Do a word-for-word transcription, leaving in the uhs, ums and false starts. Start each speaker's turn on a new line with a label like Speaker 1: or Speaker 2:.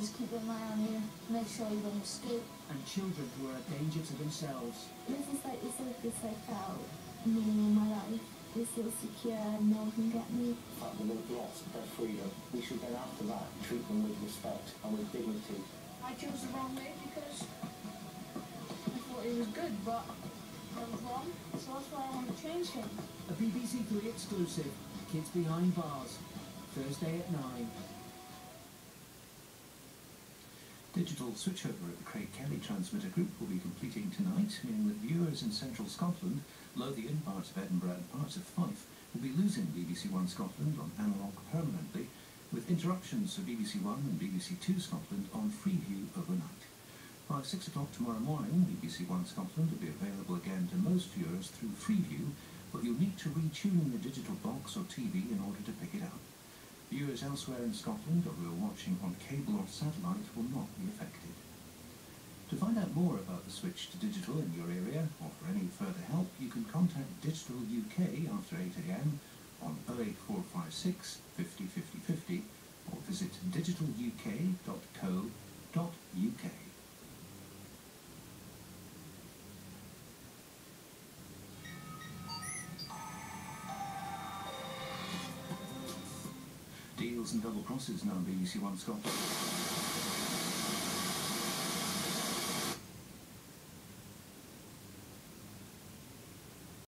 Speaker 1: just keep an eye on you, make sure you don't escape.
Speaker 2: And children who are a danger to themselves.
Speaker 1: This is like, it's like, it's like how me and my life is so secure, no one can get me.
Speaker 3: But they've lost their freedom. We should then after that treat them with respect and with dignity.
Speaker 1: I chose the wrong way because I thought it was good, but I was wrong, so that's why I want to change him.
Speaker 2: A B B C Three exclusive, Kids Behind Bars, Thursday at nine.
Speaker 4: Digital switchover at the Craig Kelly transmitter group will be completing tonight, meaning that viewers in central Scotland, Lothian, parts of Edinburgh and parts of Fife will be losing B B C One Scotland on analogue permanently, with interruptions for B B C One and B B C Two Scotland on Freeview overnight. By six o'clock tomorrow morning, B B C One Scotland will be available again to most viewers through Freeview, but you'll need to retune the digital box or T V in order to pick it up. Viewers elsewhere in Scotland or who are watching on cable or satellite will not be affected. To find out more about the switch to digital in your area, or for any further help, you can contact Digital U K after eight a m on oh eight four five six, fifty, fifty, fifty or visit digital u k dot co dot u k. Deals and double crosses now on B B C One Scotland.